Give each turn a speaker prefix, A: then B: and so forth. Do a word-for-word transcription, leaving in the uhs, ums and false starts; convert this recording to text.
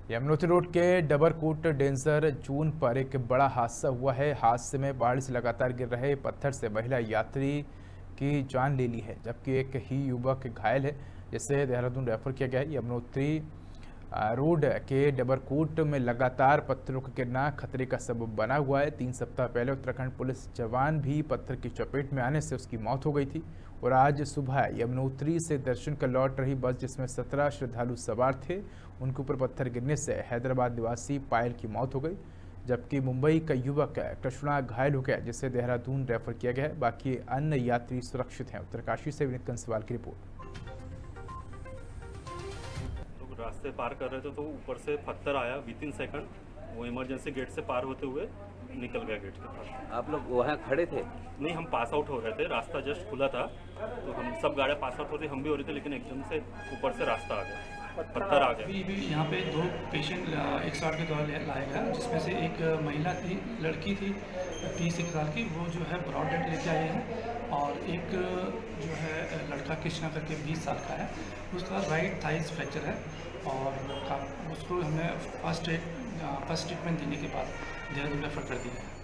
A: Yamunotri road के Dabarkot danger zone पर एक बड़ा हादसा हुआ है। हादसे में पहाड़ी से लगातार गिर रहे पत्थर से महिला यात्री की जान ले ली है, जबकि एक ही युवक घायल है, जिसे देहरादून रेफर किया गया है। यमुनोत्री रोड के डबरकोट में लगातार पत्थरों का गिरना खतरे का सबब बना हुआ है। तीन सप्ताह पहले उत्तराखंड पुलिस जवान भी पत्थर की चपेट में आने से उसकी मौत हो गई थी और आज सुबह यमुनोत्री से दर्शन कर लौट रही बस जिसमें सत्रह श्रद्धालु सवार थे, उनके ऊपर पत्थर गिरने से हैदराबाद निवासी पायल की मौत हो गई, जबकि मुंबई का युवक कृष्णा घायल हो गया, जिसे देहरादून रेफर किया गया है। बाकी अन्य यात्री सुरक्षित हैं। उत्तरकाशी से विनीत कंसवाल की रिपोर्ट।
B: रास्ते पार कर रहे थे तो ऊपर से पत्थर आया विद इन सेकंड, वो इमरजेंसी गेट से पार होते हुए निकल गया गेट के पास।
C: आप लोग वहाँ खड़े थे?
B: नहीं, हम पास आउट हो रहे थे, रास्ता जस्ट खुला था तो हम सब गाड़ियाँ पास आउट हो रही, हम भी हो रहे थे, लेकिन एकदम से ऊपर से रास्ता आ गया, पत्थर आ गया।
D: अभी भी यहाँ पे दो पेशेंट एक साल के दौरान लाया गया, जिसमें से एक महिला थी, लड़की थी तीस एक साल की, वो जो है ब्रॉड डेड लेके आए हैं, और एक जो है लड़का कृष्णा करके बीस साल का है, उसका राइट थाइस फ्रैक्चर है और उसको हमने फर्स्ट एड फर्स्ट ट्रीटमेंट देने के बाद देहरादून रेफर कर दिया है।